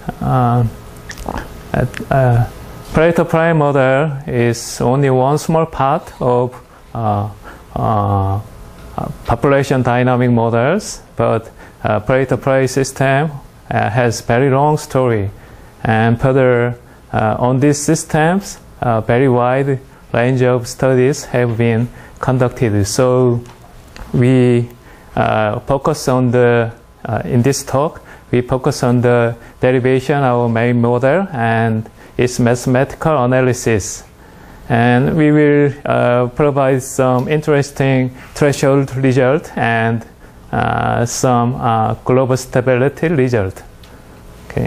Pareto prime model is only one small part of population dynamic models, but Pareto prime system has very long story, and further on these systems, very wide range of studies have been conducted. So we focus on in this talk, we focus on the derivation of our main model and its mathematical analysis. And we will provide some interesting threshold result and some global stability result. Okay.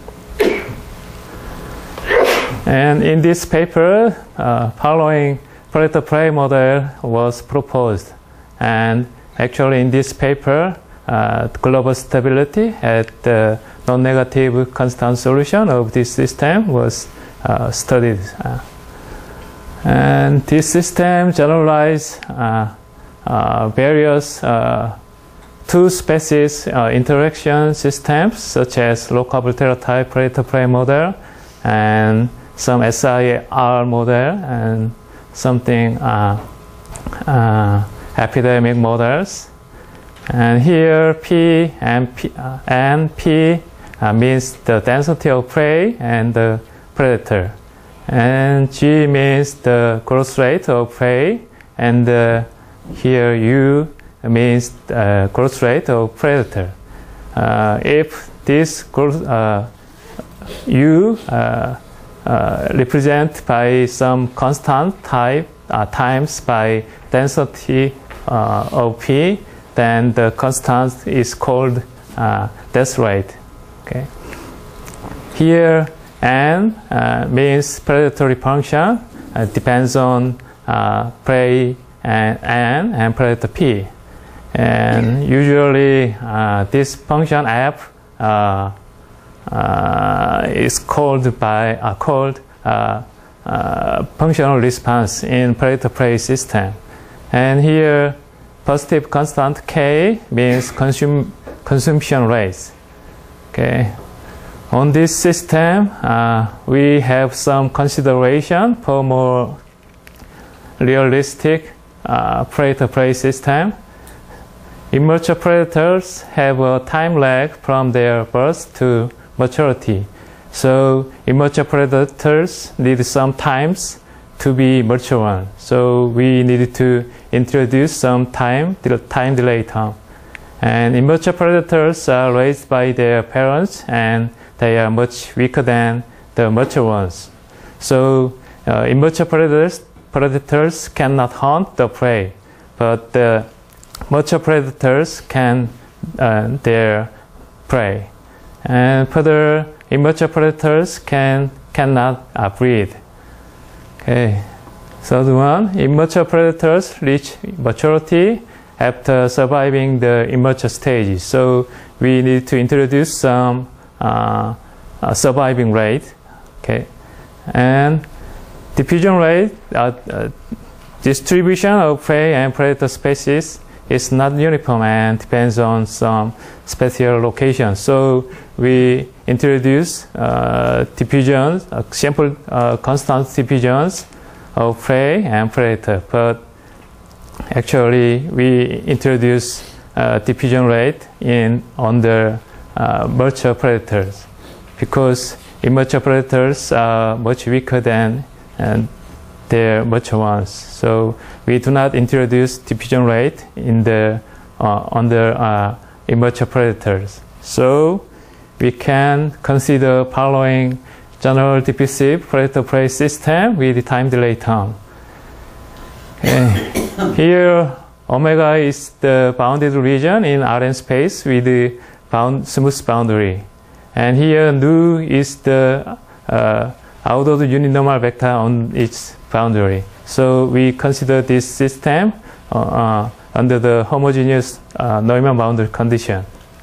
And in this paper, following Pareto prime model was proposed. And actually in this paper, global stability at the non-negative constant solution of this system was studied. And this system generalized various two-species interaction systems, such as low-Volterra type Pareto prime model and some SIR model and something epidemic models. And here P means the density of prey and the predator, and G means the growth rate of prey, and here U means growth rate of predator. If this growth U represented by some constant type times by density of P, then the constant is called death rate. Okay. Here N means predatory function, depends on prey and predator P. And usually this function F is called functional response in Pareto prey system. And here positive constant K means consumption rate. Okay. On this system, we have some consideration for more realistic Pareto prey system. Immature predators have a time lag from their birth to maturity. So immature predators need some times to be mature one. So we needed to introduce some time delay term. And immature predators are raised by their parents, and they are much weaker than the mature ones. So immature predators cannot hunt the prey, but the mature predators can their prey. And further, immature predators cannot breed. Okay. Third one, immature predators reach maturity after surviving the immature stage. So we need to introduce some surviving rate. Okay. And diffusion rate, distribution of prey and predator species is not uniform and depends on some spatial location. So we introduce diffusions, simple constant diffusions of prey and predator. But actually, we introduce diffusion rate under mature predators, because immature predators are much weaker than their mature ones. So we do not introduce diffusion rate in the under immature predators. So we can consider following general diffusive Pareto prey system with time delay term. Okay. Here omega is the bounded region in Rn space with the smooth boundary, and here nu is the out-ordered uninormal vector on its boundary. So we consider this system under the homogeneous Neumann boundary condition.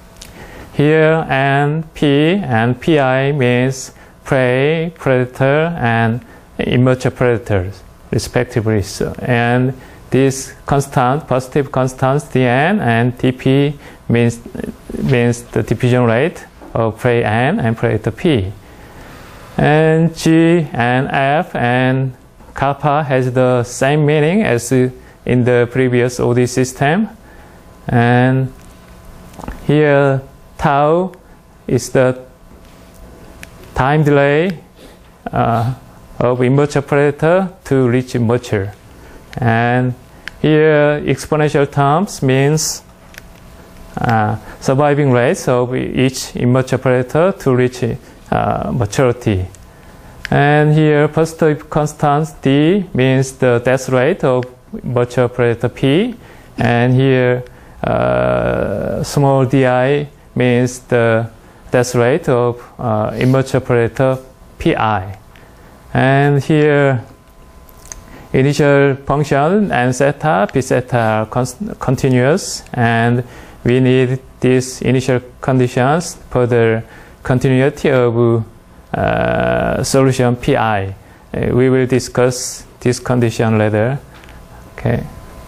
Here N, P, and Pi means prey, predator, and immature predators, respectively. So, and this constant, positive constants, Dn and dp means the diffusion rate of parameter n and parameter p. And G and F and kappa has the same meaning as in the previous OD system. And here tau is the time delay of immature operator to reach mature. And here exponential terms means surviving rates of each immature operator to reach maturity. And here positive constant D means the death rate of mature operator P. And here small di means the death rate of immature operator Pi. And here initial function and zeta, p zeta are continuous, and we need these initial conditions for the continuity of solution Pi. We will discuss this condition later. Okay.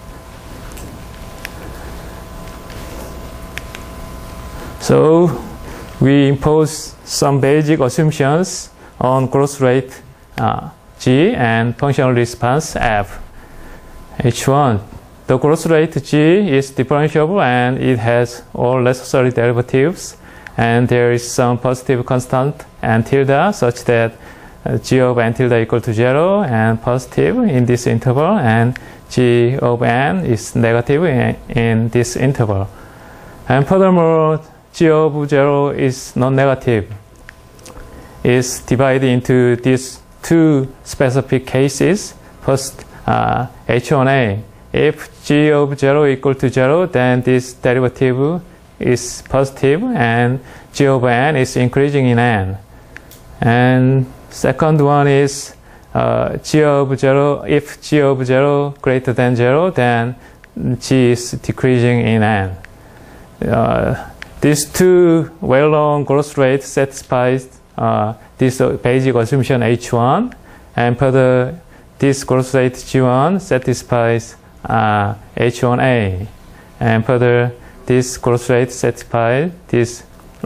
So we impose some basic assumptions on growth rate G and functional response F. H1. The growth rate G is differentiable and it has all necessary derivatives, and there is some positive constant and tilde such that G of n tilde equal to 0 and positive in this interval, and G of n is negative in this interval. And furthermore, G of 0 is non-negative. It's divided into these two specific cases. First, H1A. If G of 0 equal to 0, then this derivative is positive and G of n is increasing in n. And second one is G of 0, if G of 0 greater than 0, then G is decreasing in n. These two well-known growth rates satisfies this basic assumption H1, and further this growth rate G1 satisfies H1A, and further this growth rate satisfies this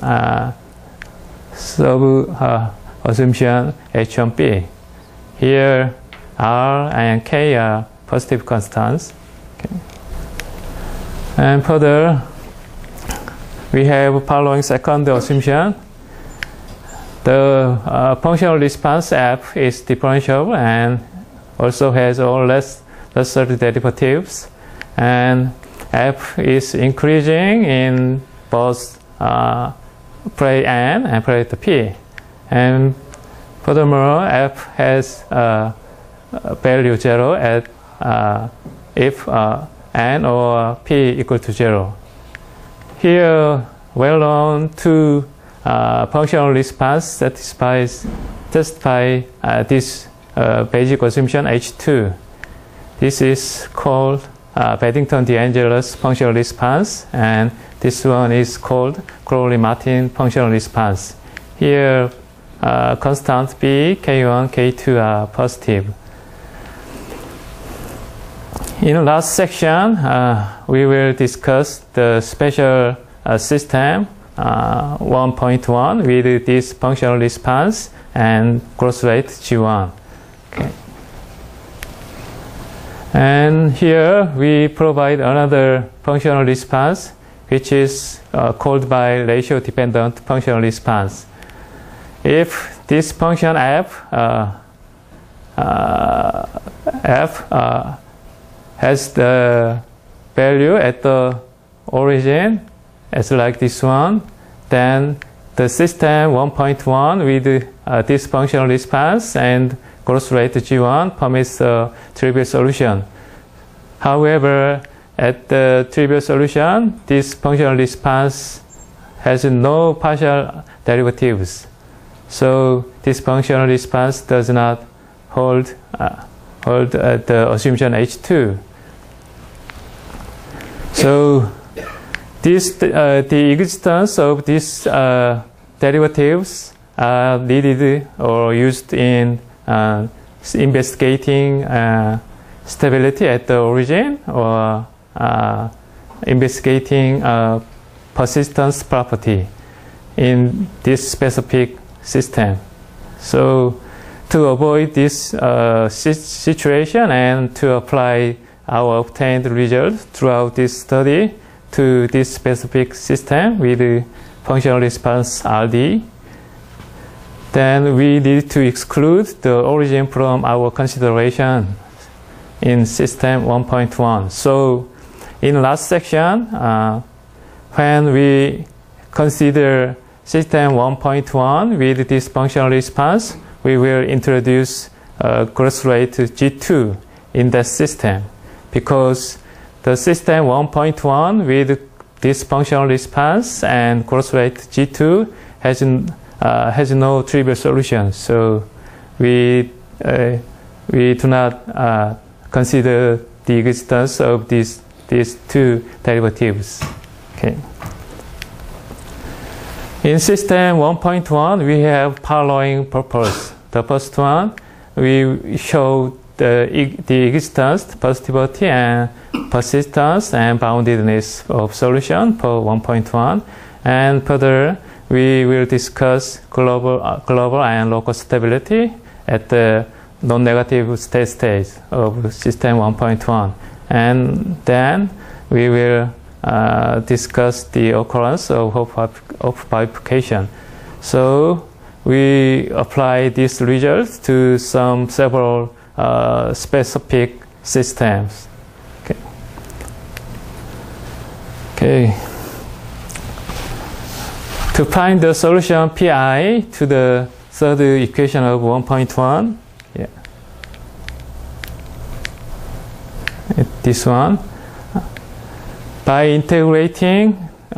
assumption H1B. Here R and K are positive constants. Okay. And further we have following second assumption. The functional response F is differentiable and also has all lesser derivatives, and F is increasing in both parameter n and parameter p. And furthermore, F has value 0 at if n or p equal to 0. Here, well-known two functional response satisfy this basic assumption H2. This is called Beddington-DeAngelis functional response, and this one is called Crowley-Martin functional response. Here, constant B, K1, K2 are positive. In the last section, we will discuss the special system 1.1 with this functional response and growth rate G1. Okay. And here we provide another functional response, which is called by ratio-dependent functional response. If this function f has the value at the origin as like this one, then the system 1.1 with this functional response and growth rate G1 permits a trivial solution. However, at the trivial solution, this functional response has no partial derivatives. So this functional response does not hold the assumption H2. So this, the existence of these derivatives are needed or used in investigating stability at the origin, or investigating persistence property. in this specific system. So to avoid this situation and to apply our obtained results throughout this study to this specific system with functional response RD, then we need to exclude the origin from our consideration in system 1.1. So in last section, when we consider system 1.1 with this functional response, we will introduce growth rate G2 in that system, because the system 1.1 with this functional response and growth rate G2 has no trivial solution. So we do not consider the existence of these two derivatives. Okay. In system 1.1, we have following purpose. The first one, we show the existence, positivity, and persistence and boundedness of solution for 1.1. And further, we will discuss global and local stability at the non-negative state of system 1.1. And then we will discuss the occurrence of bifurcation. So we apply these results to several specific systems. Okay. To find the solution Pi to the third equation of 1.1, this one, by integrating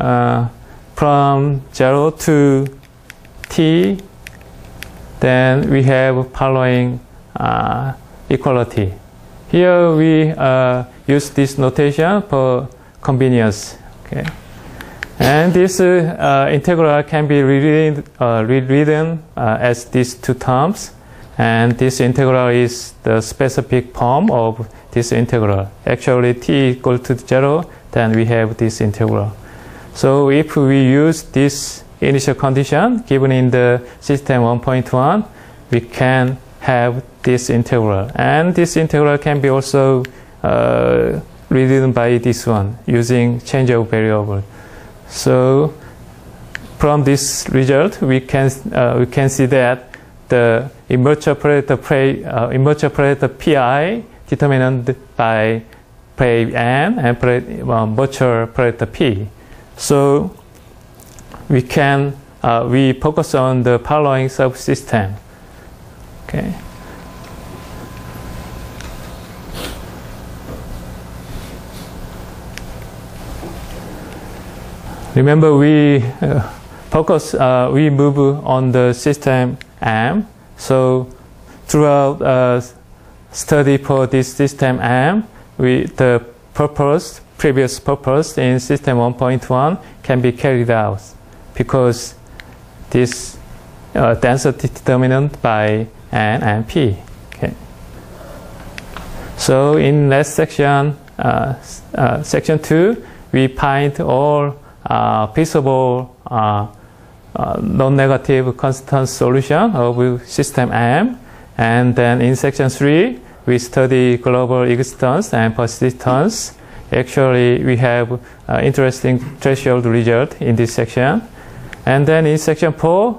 from 0 to t, then we have following equality. Here we use this notation for convenience. Okay. And this integral can be rewritten as these two terms. And this integral is the specific form of this integral. Actually, t equal to 0, then we have this integral. So if we use this initial condition given in the system 1.1, we can have this integral. And this integral can be also rewritten by this one using change of variable. So from this result, we can see that the immature operator Pi determined by Phi N and mature operator P. So we focus on the following subsystem. Okay. Remember, we move on the system M. So throughout study for this system M, the previous purpose in system 1.1 can be carried out, because this density determinant by N and P. Okay. So in last section, section 2, we find all feasible non-negative constant solution of system M. And then in section 3, we study global existence and persistence. Actually, we have interesting threshold result in this section. And then in section 4,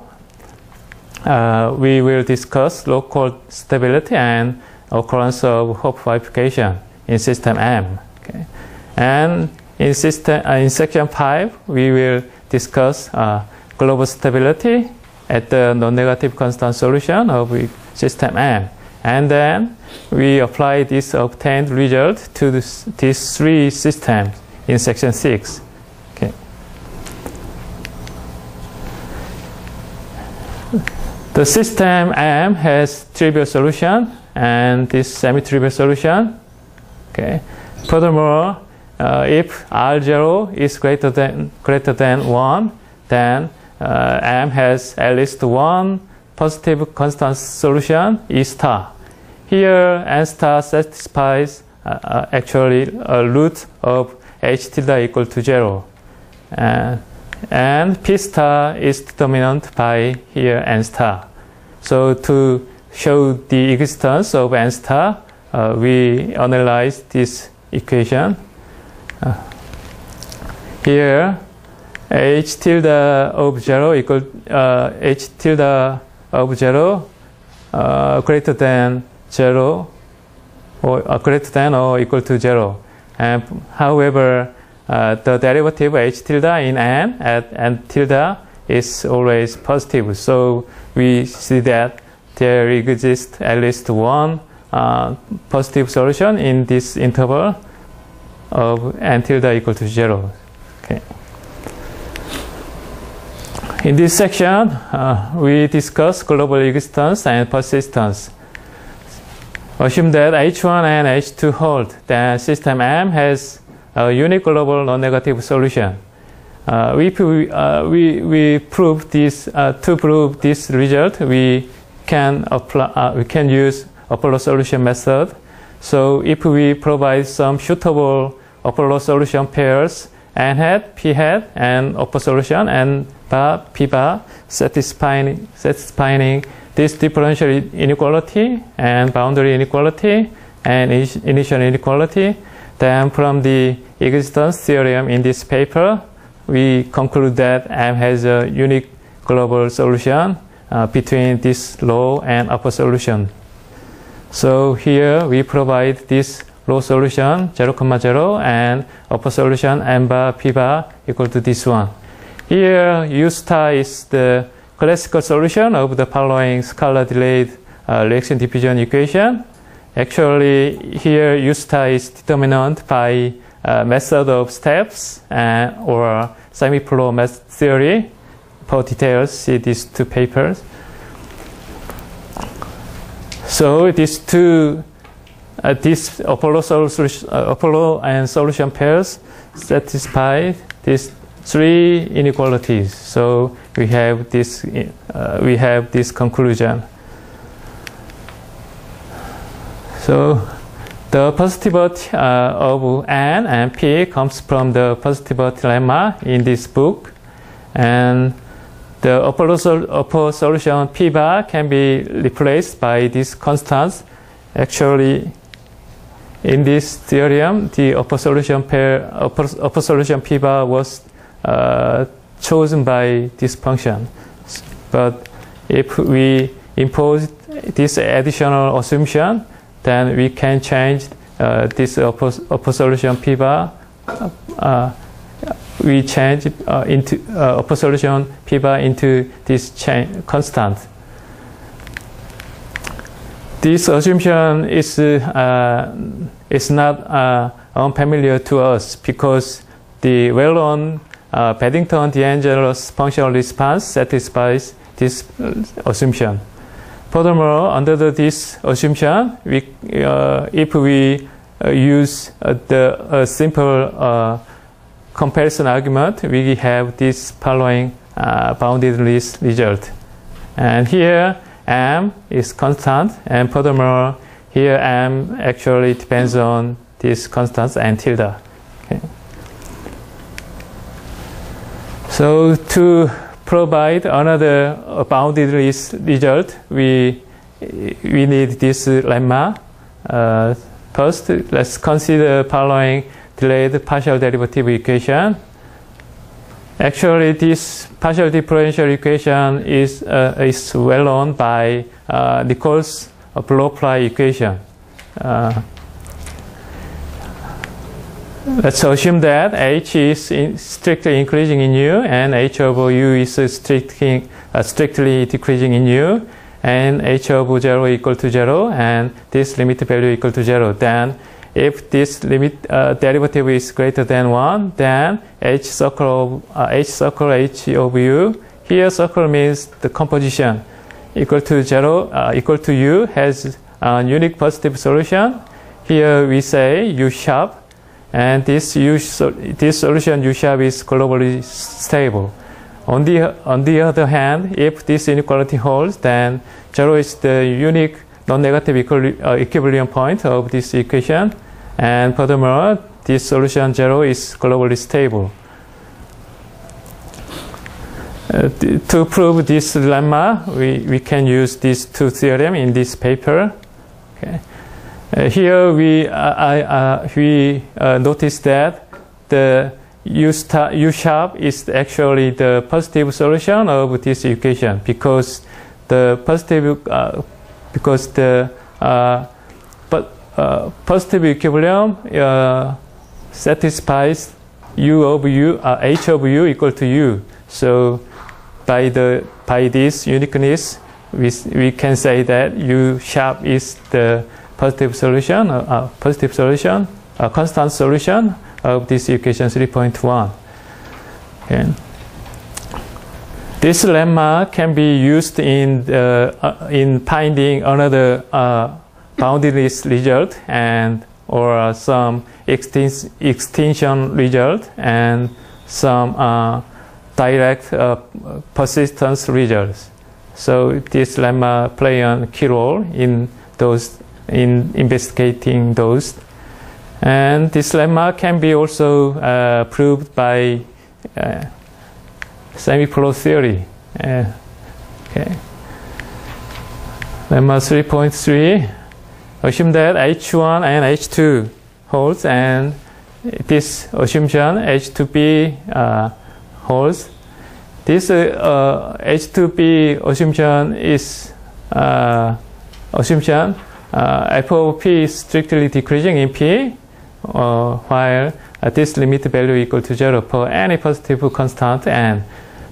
we will discuss local stability and occurrence of Hopf bifurcation in system M. Okay. And in section 5, we will discuss global stability at the non-negative constant solution of system M. And then we apply this obtained result to these three systems in section 6. Okay. The system M has trivial solution and this semi-trivial solution. Okay. Furthermore, if R0 is greater than 1, then M has at least one positive constant solution, E star. Here, N star satisfies actually a root of H tilde equal to 0. and P star is determined by here N star. So to show the existence of N star, we analyze this equation. Here, H tilde of 0 equal H tilde of 0 greater than 0 or greater than or equal to 0. And however, the derivative H tilde in N at N tilde is always positive. So we see that there exists at least one positive solution in this interval of N tilde equal to 0. Okay. In this section, we discuss global existence and persistence. Assume that H1 and H2 hold, then system M has a unique global non-negative solution. We prove this to prove this result. We can use upper solution method. So if we provide some suitable upper solution pairs N hat, P hat, and upper solution N bar, P bar, satisfying this differential inequality and boundary inequality and initial inequality, then from the existence theorem in this paper, we conclude that M has a unique global solution between this low and upper solution. So here we provide this low solution 0,0 and upper solution M bar P bar equal to this one. Here U star is the classical solution of the following scalar delayed reaction diffusion equation. Actually here U star is determined by method of steps or semi-flow theory. For details, see these two papers. So these two this Apollo and solution pairs satisfy these three inequalities. So we have this conclusion. So the positivity of N and P comes from the positivity lemma in this book, and the upper solution P bar can be replaced by these constants. Actually, in this theorem, the upper solution P bar was chosen by this function. But if we impose this additional assumption, then we can change this upper solution P bar. We change into upper solution P bar into this constant. This assumption is not unfamiliar to us because the well-known Paddington-DeAngelis functional response satisfies this assumption. Furthermore, under this assumption, if we use the simple comparison argument, we have this following bounded list result. And here M is constant, and furthermore, here M actually depends on this constant N tilde. Okay. So to provide another bounded list result, we need this lemma. First, let's consider following delayed partial derivative equation. Actually, this partial differential equation is well known by Nichols Blow-Fly equation. Let's assume that H is strictly increasing in U and H over U is strictly decreasing in U, and H over 0 equal to 0 and this limit value equal to 0. Then if this limit derivative is greater than 1, then H circle H over U, here circle means the composition, equal to 0 equal to U has a unique positive solution. Here we say U sharp, and this solution U sharp is globally stable. On the other hand, if this inequality holds, then 0 is the unique non-negative equilibrium point of this equation, and furthermore, this solution 0 is globally stable. To prove this lemma, we can use these two theorems in this paper. Okay. Here we notice that the U sharp is actually the positive solution of this equation because the positive positive equilibrium satisfies h of u equal to u. So by this uniqueness, we can say that U sharp is the positive solution, a constant solution of this equation 3.1. Okay. This lemma can be used in finding another boundaryless result or some extinction result and some direct persistence results. So this lemma play a key role in investigating those. And this lemma can be also proved by semi-flow theory. Okay. Lemma 3.3, assume that H1 and H2 holds, and this assumption H2B holds. This H2B assumption is f of p is strictly decreasing in p, while this limit value equal to 0 for any positive constant n.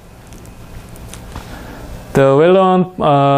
The well-known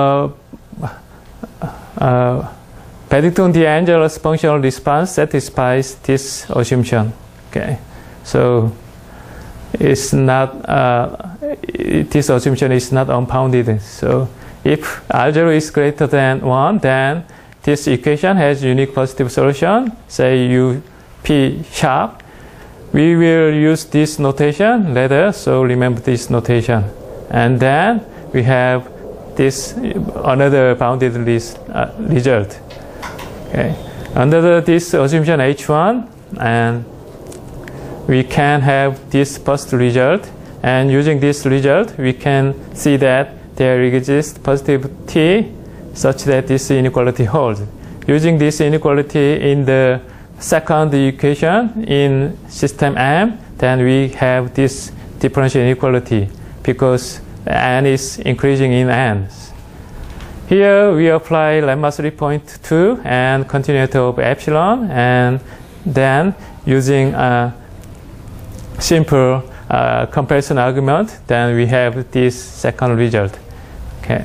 Paddington-DeAngelis functional response satisfies this assumption. Okay, so it's not this assumption is not unfounded. So if R0 is greater than 1, then this equation has unique positive solution, say U P sharp. We will use this notation later, so remember this notation. And then we have this another bounded result. Okay. Under this assumption H1, and we can have this first result, and using this result, we can see that there exists positive T such that this inequality holds. Using this inequality in the second equation in system M, then we have this differential inequality because n is increasing in n. Here we apply lemma 3.2 and continuity of epsilon, and then using a simple comparison argument, then we have this second result. Okay.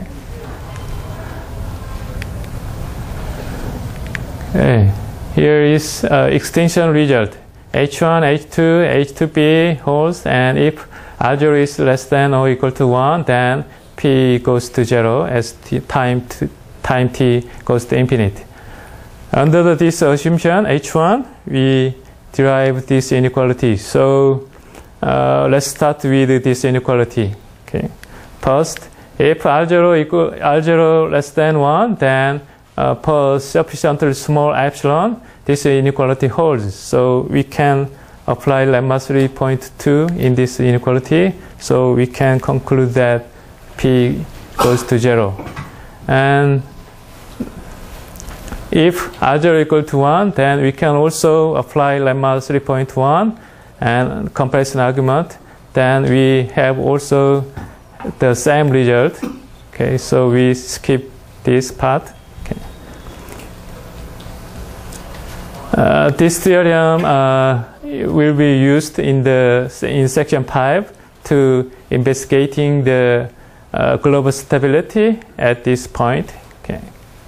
Okay. Here is extinction result. H1, H2, H2B holds, and if R0 is less than or equal to 1, then P goes to 0 as time t goes to infinity. Under this assumption, H1, we derive this inequality. So let's start with this inequality. Okay. First, if R0 less than 1, then for sufficiently small epsilon, this inequality holds. So we can apply lemma 3.2 in this inequality. So we can conclude that P goes to 0. And if R0 equal to 1, then we can also apply lemma 3.1 and comparison argument. Then we have also the same result. Okay, so we skip this part. Okay. This theorem will be used in section 5 to investigating the global stability at this point. Okay.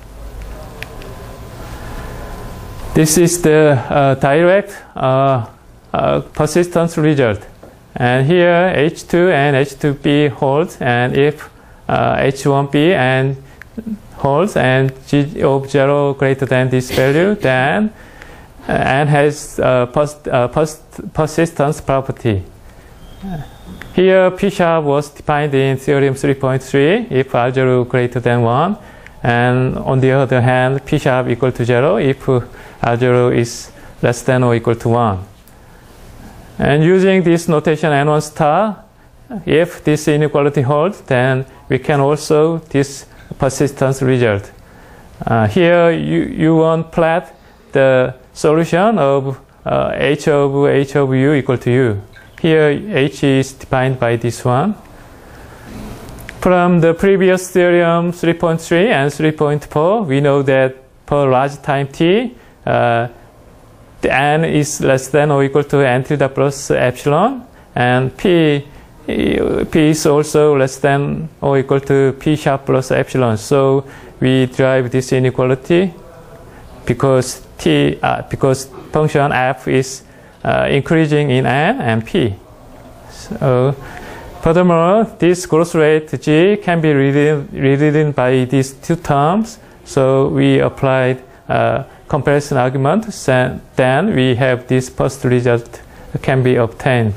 This is the direct persistence result. And here H2 and H2B holds, and if H1B and holds and G of 0 greater than this value, then N has persistence property. Here P sharp was defined in theorem 3.3 if R0 greater than 1, and on the other hand P sharp equal to 0 if R0 is less than or equal to 1. And using this notation N1 star, if this inequality holds, then we can also this persistence result. Here you want plot the solution of h of u equal to u. Here h is defined by this one. From the previous theorem 3.3 and 3.4, we know that for large time t, the n is less than or equal to n tilde plus epsilon, and p is also less than or equal to p sharp plus epsilon. So we derive this inequality because function f is increasing in n and p. So furthermore, this growth rate g can be rewritten by these two terms. So we applied comparison argument. Then we have this first result can be obtained.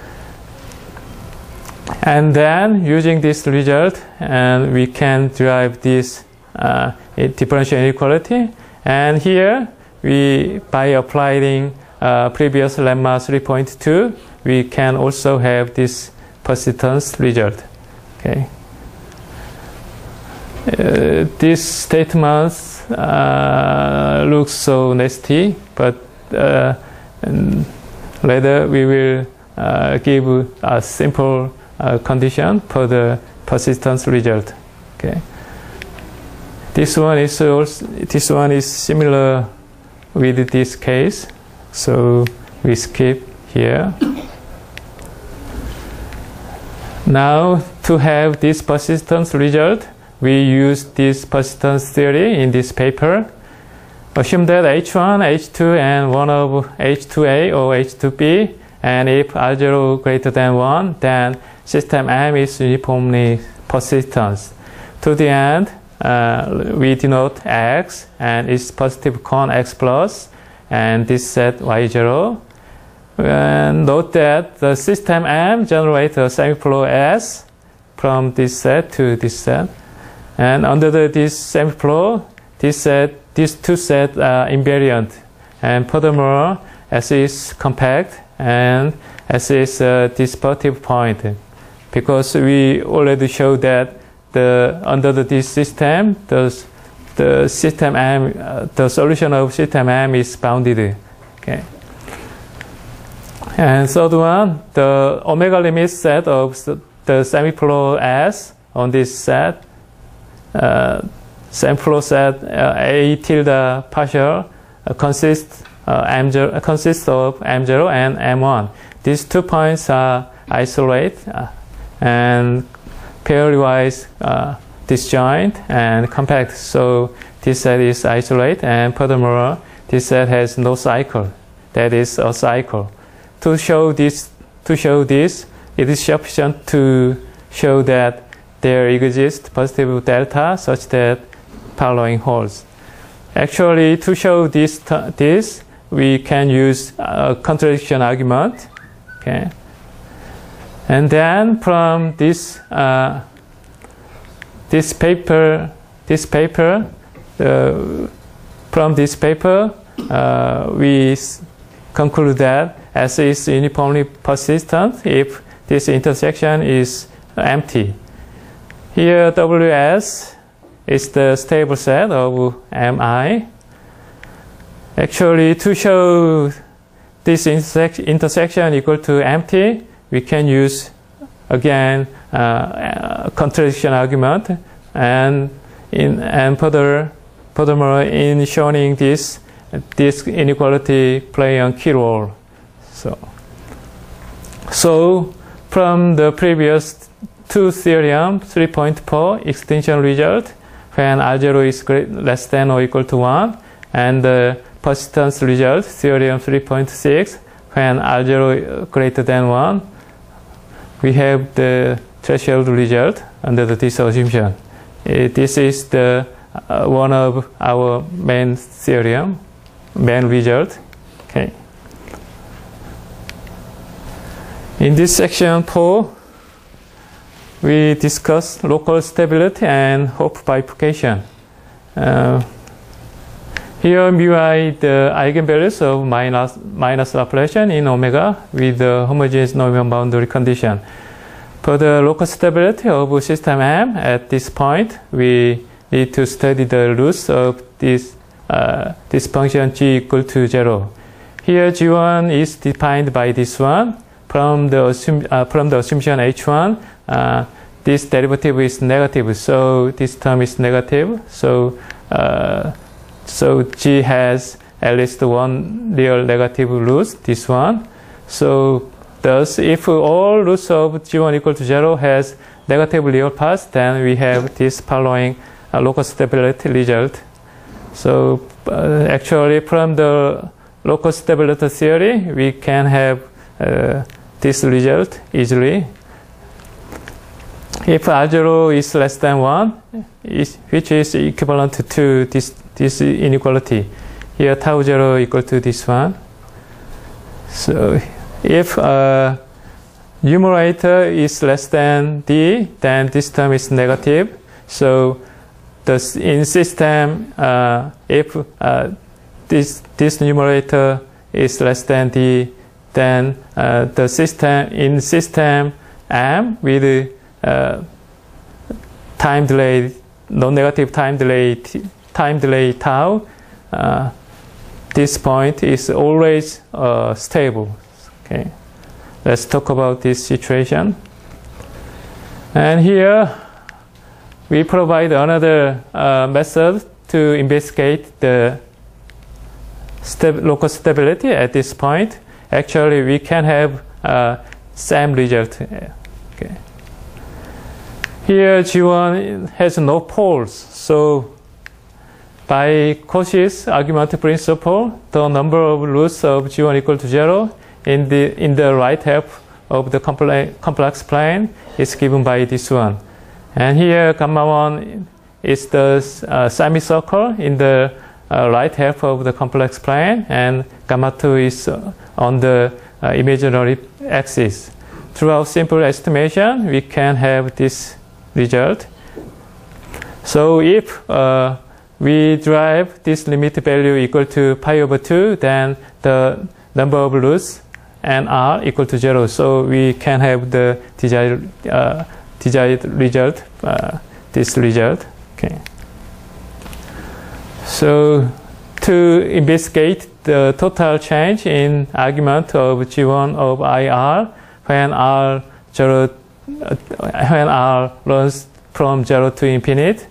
And then using this result, and we can derive this differential inequality. And here, by applying previous lemma 3.2, we can also have this persistence result. Okay. This statement looks so nasty, but later we will give a simple condition for the persistence result. Okay. This one is similar with this case, so we skip here. Now, to have this persistence result, we use this persistence theory in this paper. Assume that H1, H2, and one of H2A or H2B, and if R0 greater than 1, then system M is uniformly persistent. To the end, we denote X, and its positive con X plus, and this set Y0. And note that the system M generates a semiflow S from this set to this set. And under this semiflow, these two sets are invariant. And furthermore, S is compact and S is a dispersive point. Because we already showed that under this system, the system M, the solution of system M is bounded. Okay. And third one, the omega limit set of the semiflow S on this set, semiflow set A tilde partial consists of M0 and M1. These 2 points are isolate and pairwise disjoint and compact. So this set is isolate, and furthermore, this set has no cycle. That is a cycle. To show this, it is sufficient to show that there exists positive delta such that following holds. Actually, to show this, we can use a contradiction argument. Okay. And then from this paper, we conclude that S is uniformly persistent if this intersection is empty. Here, WS is the stable set of MI. Actually, to show this intersection equal to empty, we can use again contradiction argument, and furthermore in showing this inequality play a key role. So from the previous two theorem 3.4 extinction result, when R0 is less than or equal to 1, and the persistence result theorem 3.6, when R0 greater than 1, we have the threshold result under this assumption. This is the one of our main theorem, main result. Okay. In this section 4, we discuss local stability and Hopf bifurcation. Here, μi the eigenvalues of minus Laplacian in omega with the homogeneous Neumann boundary condition. For the local stability of system M at this point, we need to study the roots of this function g equal to 0. Here g1 is defined by this one. From the assumption h1, this derivative is negative, so this term is negative. So g has at least one real negative root, this one. So thus, if all roots of g1 equal to 0 has negative real parts, then we have this following local stability result. So actually, from the local stability theory, we can have this result easily. If R0 is less than 1, which is equivalent to this inequality, here tau 0 equal to this one. So if numerator is less than d, then this term is negative. So in system, if this numerator is less than d, then the system M with time delay, non-negative time delay tau, this point is always stable. Okay, let's talk about this situation. And here we provide another method to investigate the local stability at this point. Actually, we can have same result. Okay. Here G1 has no poles, so by Cauchy's argument principle, the number of roots of G1 equal to 0 in the right half of the complex plane is given by this one. And here gamma 1 is the semicircle in the right half of the complex plane, and gamma 2 is on the imaginary axis. Throughout simple estimation, we can have this result. So if we derive this limit value equal to pi over 2, then the number of roots and r equal to 0. So we can have the desired result, this result. Okay. So to investigate the total change in argument of G1 of IR when R runs from 0 to infinite,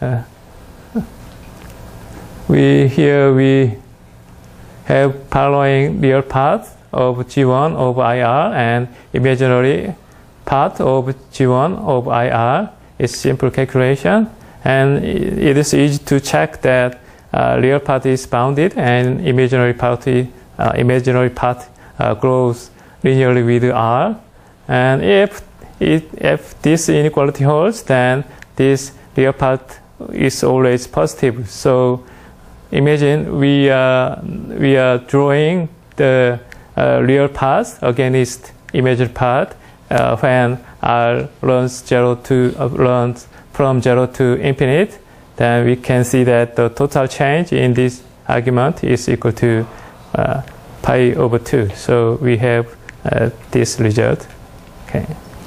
we have following real part of G1 of IR and imaginary part of G1 of IR. It's simple calculation, and it is easy to check that real part is bounded and imaginary part grows linearly with R. And if this inequality holds, then this real part is always positive. So imagine we are drawing the real part against imaginary part when R runs from 0 to infinite. Then we can see that the total change in this argument is equal to pi over 2. So we have this result. Okay.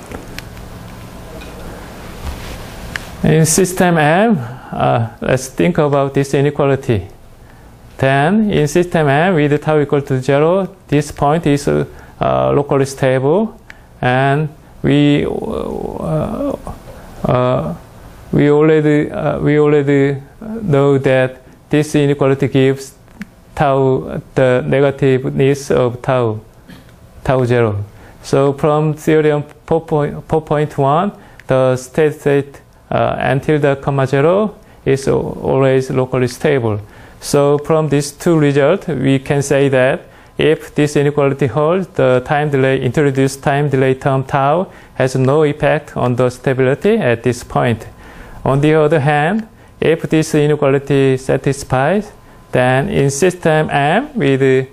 In system M, let's think about this inequality. Then in system M with tau equal to 0, this point is locally stable, and we already know that this inequality gives tau the negativeness of tau 0. So from theorem 4.1, the steady state until the comma 0 is always locally stable. So from these two results, we can say that if this inequality holds, the introduced time delay term tau has no effect on the stability at this point. On the other hand, if this inequality satisfies, then in system M with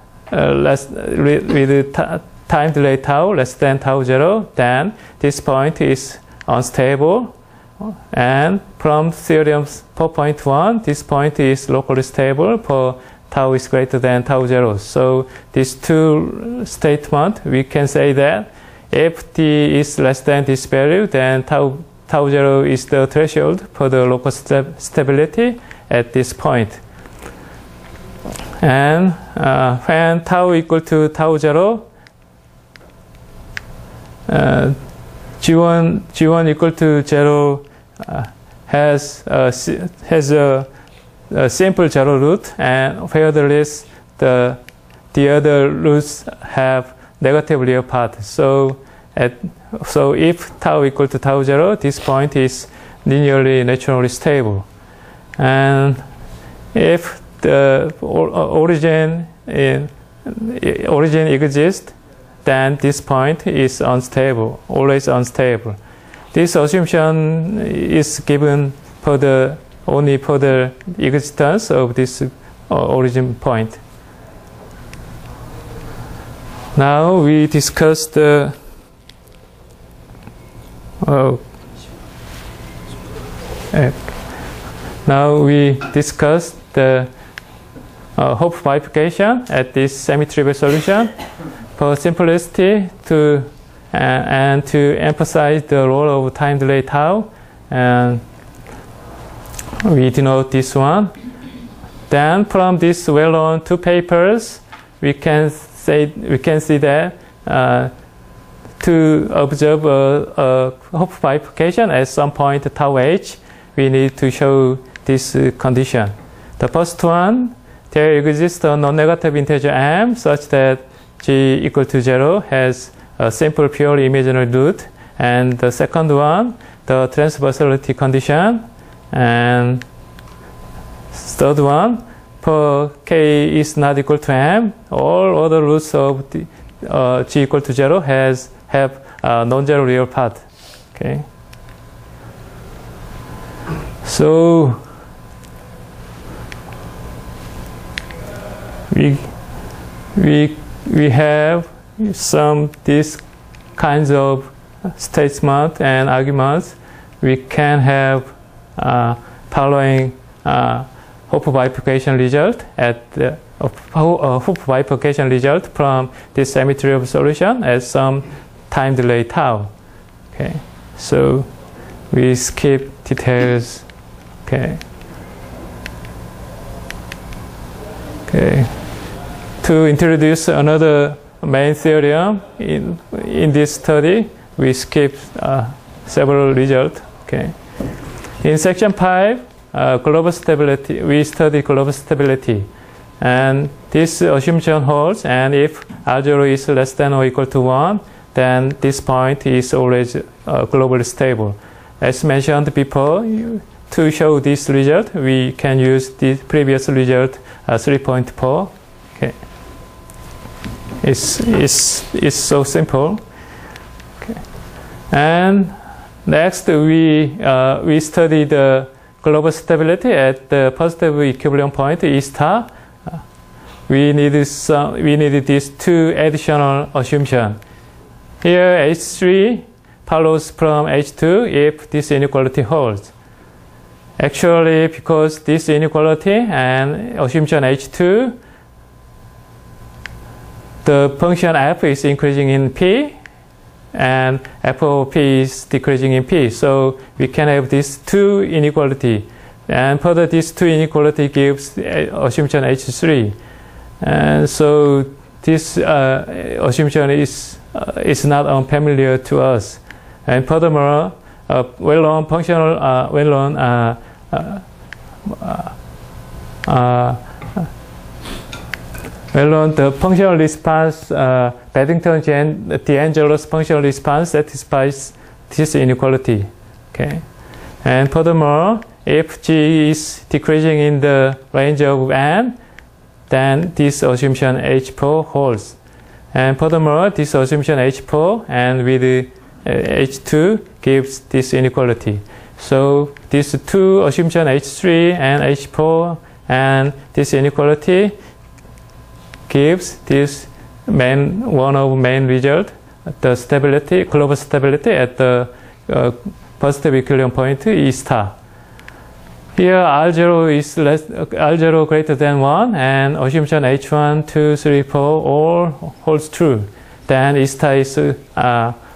time delay tau less than tau 0, then this point is unstable. And from theorem 4.1, this point is locally stable for tau is greater than tau 0. So these two statements, we can say that if t is less than this value, then tau 0 is the threshold for the local stability at this point. And when tau equal to tau 0, G1 equal to 0 has a simple 0 root, and where there is the other roots have negative real part. So if tau equal to tau 0, this point is linearly naturally stable. And if the origin exists, then this point is unstable, always unstable. This assumption is given only for the existence of this origin point. Now we discuss the Hopf bifurcation at this semi-trivial solution for simplicity and to emphasize the role of time delay tau, and we denote this one. Then from this well-known two papers, we can see that to observe a Hopf bifurcation at some point tau h, we need to show this condition. The first one, there exists a non-negative integer m such that g equal to 0 has a simple purely imaginary root. And the second one, the transversality condition. And third one, for k is not equal to m, all other roots of the, g equal to 0 have non-zero real part. Okay. So we have some these kinds of statements and arguments. We can have following Hopf bifurcation result at the Hopf bifurcation result from this semi-trivial solution at some time delay tau. Okay, so we skip details. Okay. Okay. To introduce another main theorem in this study, we skip several results. Okay. In section 5, global stability, we study global stability, and this assumption holds. And if R0 is less than or equal to 1, then this point is always globally stable. As mentioned before, to show this result, we can use the previous result 3.4. Okay. It's so simple. Okay. And next, we study the global stability at the positive equilibrium point E star. We needed these two additional assumptions. Here, H3 follows from H2 if this inequality holds. Actually, because this inequality and assumption H2, the function f is increasing in P and f of P is decreasing in P. So we can have these two inequality. And further, this two inequality gives assumption H3. And so this assumption is not unfamiliar to us. And furthermore, well-known functional, the functional response, Beddington-D'Angelo's functional response satisfies this inequality. Okay, and furthermore, if G is decreasing in the range of n, then this assumption H4 holds. And furthermore, this assumption H4 and with H2 gives this inequality. So these two assumptions H3 and H4 and this inequality gives this one of main result, the stability, global stability at the positive equilibrium point E star. Here R0 greater than 1 and assumption H1, 2, 3, 4 all holds true. Then E star is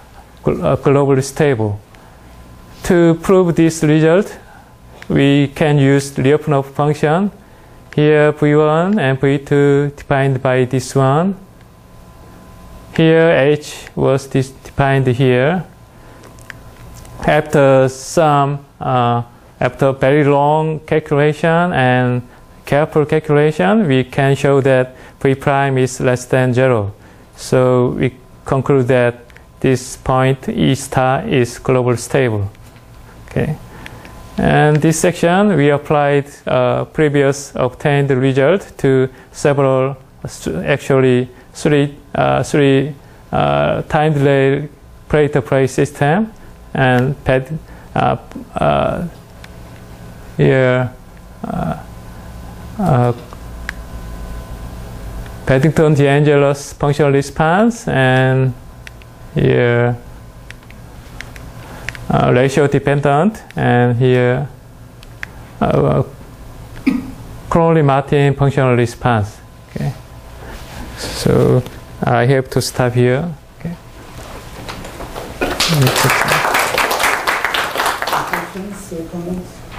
globally stable. To prove this result, we can use Lyapunov function. Here V1 and V2 defined by this one. Here H was defined here. After very long calculation and careful calculation, we can show that V prime is less than 0. So we conclude that this point E star is globally stable. Okay. And this section, we applied previous obtained result to several, actually three time delay plate-to-plate system, and here Paddington-DeAngelis functional response, and here ratio dependent, and here Crowley-Martin functional response. Okay. So I have to stop here. Okay. Questions or comments?